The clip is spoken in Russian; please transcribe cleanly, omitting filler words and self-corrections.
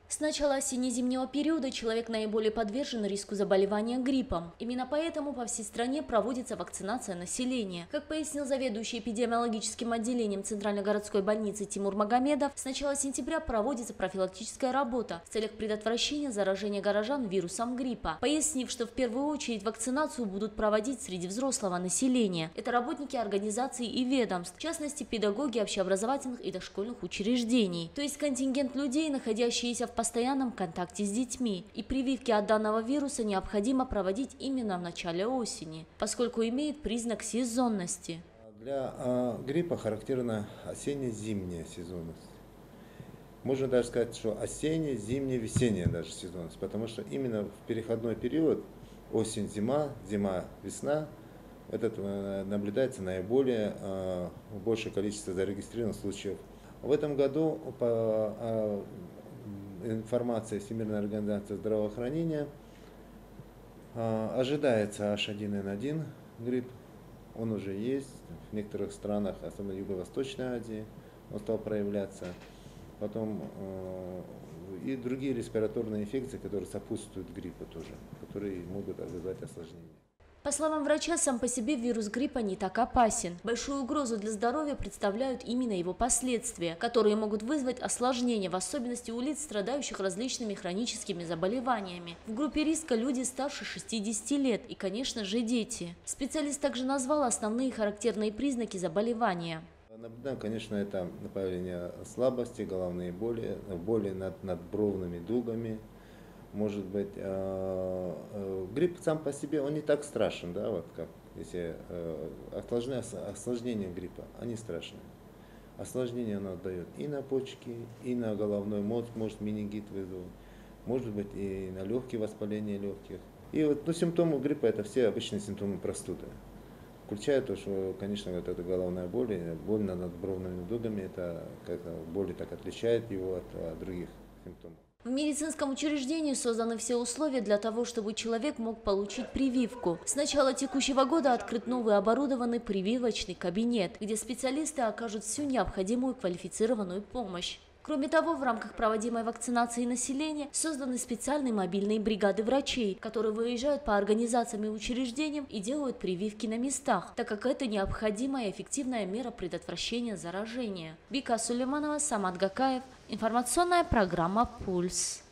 С начала осенне-зимнего периода человек наиболее подвержен риску заболевания гриппом. Именно поэтому по всей стране проводится вакцинация населения. Как пояснил заведующий эпидемиологическим отделением Центральной городской больницы Тимур Магомедов, с начала сентября проводится профилактическая работа в целях предотвращения заражения горожан вирусом гриппа, пояснив, что в первую очередь вакцинацию будут проводить среди взрослого населения. Это работники организаций и ведомств, в частности педагоги общеобразовательных и дошкольных учреждений, то есть контингент людей, находящиеся в постоянном контакте с детьми, и прививки от данного вируса необходимо проводить именно в начале осени, поскольку имеет признак сезонности. Для гриппа характерна осенне-зимняя сезонность. Можно даже сказать, что осенняя, зимняя, весенняя даже сезонность, потому что именно в переходной период осень-зима, зима-весна этот наблюдается наиболее большее количество зарегистрированных случаев. В этом году по информации Всемирной организации здравоохранения ожидается H1N1 грипп. Он уже есть в некоторых странах, особенно в Юго-Восточной Азии, он стал проявляться. Потом и другие респираторные инфекции, которые сопутствуют гриппу тоже, которые могут вызывать осложнения. По словам врача, сам по себе вирус гриппа не так опасен. Большую угрозу для здоровья представляют именно его последствия, которые могут вызвать осложнения, в особенности у лиц, страдающих различными хроническими заболеваниями. В группе риска люди старше 60 лет и, конечно же, дети. Специалист также назвал основные характерные признаки заболевания. Наблюдаем, конечно, это появление слабости, головные боли, боли над бровными дугами. Может быть, грипп сам по себе, он не так страшен, да, вот как если осложнения гриппа, они страшные. Осложнения оно дает и на почки, и на головной мозг, может менингит вызвать, может быть и на легкие, воспаление легких. И вот симптомы гриппа это все обычные симптомы простуды. Включая то, что, конечно, вот эта головная боль над бровными дугами, это как-то боль так отличает его от других симптомов. В медицинском учреждении созданы все условия для того, чтобы человек мог получить прививку. С начала текущего года открыт новый оборудованный прививочный кабинет, где специалисты окажут всю необходимую квалифицированную помощь. Кроме того, в рамках проводимой вакцинации населения созданы специальные мобильные бригады врачей, которые выезжают по организациям и учреждениям и делают прививки на местах, так как это необходимая и эффективная мера предотвращения заражения. Вика Сулейманова, Самат Гакаев. Информационная программа «Пульс».